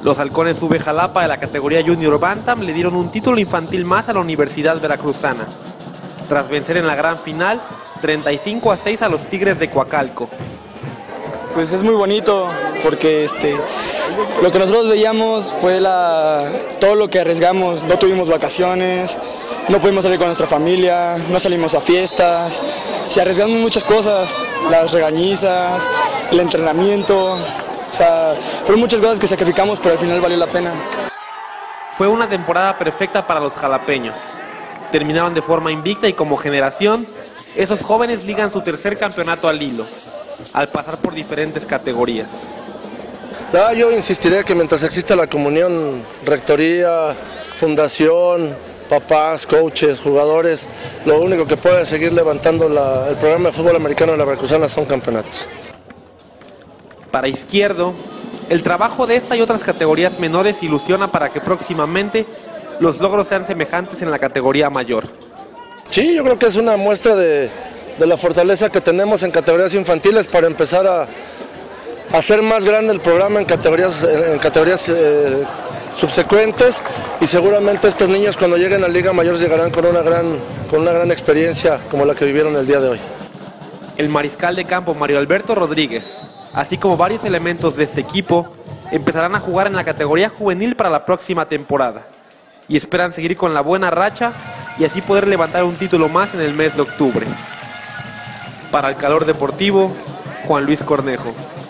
Los halcones UV Jalapa de la categoría Junior Bantam le dieron un título infantil más a la Universidad Veracruzana, tras vencer en la gran final 35-6 a los Tigres de Coacalco. Pues es muy bonito porque lo que nosotros veíamos fue todo lo que arriesgamos. No tuvimos vacaciones, no pudimos salir con nuestra familia, no salimos a fiestas, arriesgamos muchas cosas, las regañizas, el entrenamiento, fueron muchas cosas que sacrificamos, pero al final valió la pena. Fue una temporada perfecta para los jalapeños. Terminaron de forma invicta y como generación, esos jóvenes ligan su tercer campeonato al hilo, al pasar por diferentes categorías. Yo insistiré que mientras exista la comunión, rectoría, fundación, papás, coaches, jugadores, lo único que puede seguir levantando el programa de fútbol americano de la Veracruzana son campeonatos. Para Izquierdo, el trabajo de esta y otras categorías menores ilusiona para que próximamente los logros sean semejantes en la categoría mayor. Sí, yo creo que es una muestra de la fortaleza que tenemos en categorías infantiles para empezar a hacer más grande el programa en categorías subsecuentes, y seguramente estos niños cuando lleguen a Liga Mayor llegarán con una gran experiencia como la que vivieron el día de hoy. El mariscal de campo Mario Alberto Rodríguez, así como varios elementos de este equipo, empezarán a jugar en la categoría juvenil para la próxima temporada y esperan seguir con la buena racha y así poder levantar un título más en el mes de octubre. Para El Calor Deportivo, Juan Luis Cornejo.